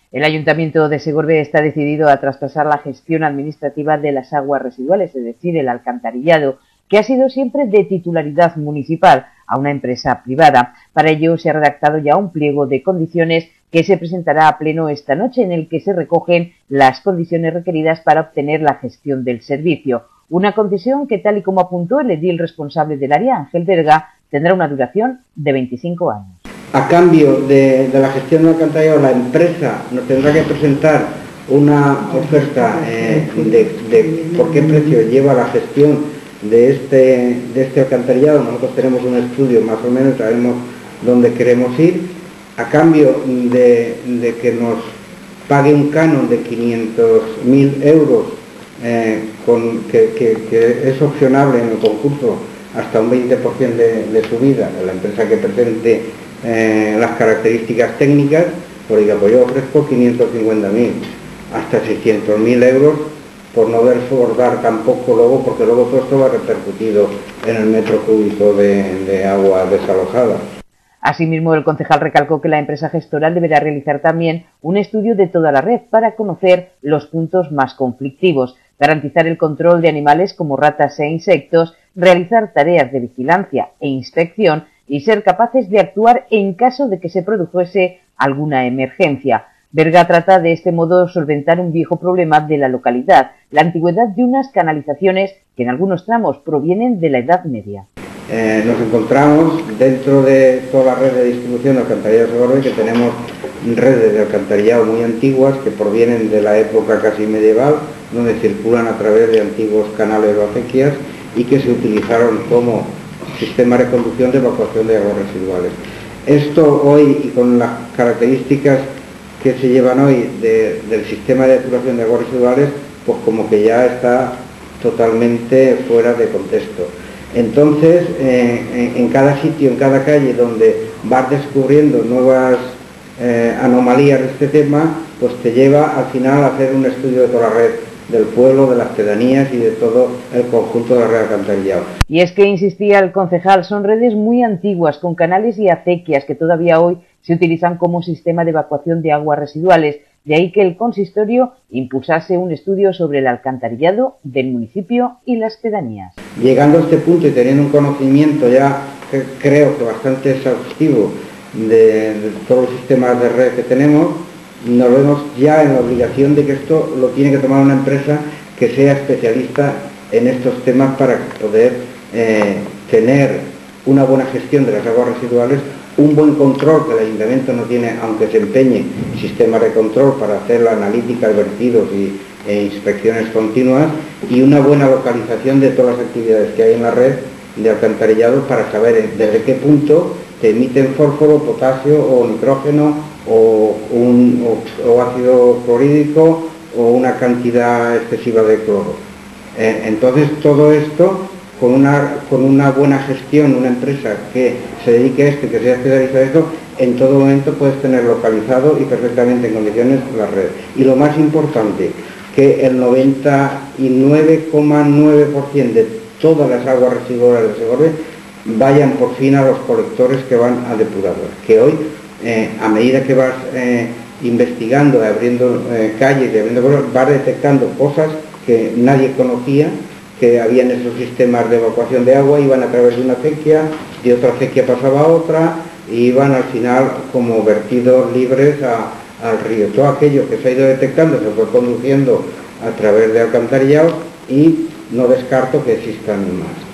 El Ayuntamiento de Segorbe está decidido a traspasar la gestión administrativa de las aguas residuales, es decir, el alcantarillado, que ha sido siempre de titularidad municipal, a una empresa privada. Para ello se ha redactado ya un pliego de condiciones que se presentará a pleno esta noche, en el que se recogen las condiciones requeridas para obtener la gestión del servicio. Una concesión que, tal y como apuntó el edil responsable del área, Ángel Berga, tendrá una duración de 25 años. A cambio de la gestión del alcantarillado, la empresa nos tendrá que presentar una oferta de por qué precio lleva la gestión de este alcantarillado. Nosotros tenemos un estudio más o menos, sabemos dónde queremos ir, a cambio de que nos pague un canon de 500.000 euros, que es opcionable en el concurso hasta un 20% de subida a la empresa que presente las características técnicas. Pues yo ofrezco 550.000 hasta 600.000 euros, por no desbordar tampoco luego, porque luego todo esto va repercutido en el metro cúbico de agua desalojada. Asimismo, el concejal recalcó que la empresa gestora deberá realizar también un estudio de toda la red para conocer los puntos más conflictivos, garantizar el control de animales como ratas e insectos, realizar tareas de vigilancia e inspección y ser capaces de actuar en caso de que se produjese alguna emergencia. Berga trata de este modo solventar un viejo problema de la localidad, la antigüedad de unas canalizaciones que en algunos tramos provienen de la Edad Media. Nos encontramos dentro de toda la red de distribución de alcantarillado de Segorbe, que tenemos redes de alcantarillado muy antiguas que provienen de la época casi medieval, donde circulan a través de antiguos canales o acequias y que se utilizaron como sistema de conducción de evacuación de aguas residuales. Esto hoy, y con las características que se llevan hoy del sistema de depuración de aguas residuales, pues como que ya está totalmente fuera de contexto. Entonces, en cada sitio, en cada calle donde vas descubriendo nuevas anomalías de este tema, pues te lleva al final a hacer un estudio de toda la red del pueblo, de las pedanías y de todo el conjunto de la red de alcantarillado. Y es que, insistía el concejal, son redes muy antiguas, con canales y acequias que todavía hoy se utilizan como sistema de evacuación de aguas residuales. De ahí que el consistorio impulsase un estudio sobre el alcantarillado del municipio y las pedanías. Llegando a este punto y teniendo un conocimiento ya, creo que bastante exhaustivo de todos los sistemas de red que tenemos, nos vemos ya en la obligación de que esto lo tiene que tomar una empresa que sea especialista en estos temas para poder tener una buena gestión de las aguas residuales, un buen control que el ayuntamiento no tiene, aunque se empeñe sistemas de control para hacer la analítica de vertidos e inspecciones continuas, y una buena localización de todas las actividades que hay en la red de alcantarillado para saber desde qué punto te emiten fósforo, potasio o nitrógeno o ácido clorhídrico o una cantidad excesiva de cloro. Entonces todo esto, con una buena gestión, una empresa que se dedique a esto y que sea especializada en esto, en todo momento puedes tener localizado y perfectamente en condiciones la red. Y lo más importante, que el 99,9% de todas las aguas residuales de Segorbe vayan por fin a los colectores que van a depurador. Que hoy, a medida que vas investigando, abriendo calles y abriendo cosas, vas detectando cosas que nadie conocía, que había en esos sistemas de evacuación de agua, iban a través de una acequia, de otra acequia pasaba a otra, y iban al final como vertidos libres al río. Todo aquello que se ha ido detectando se fue conduciendo a través de alcantarillado y no descarto que existan más.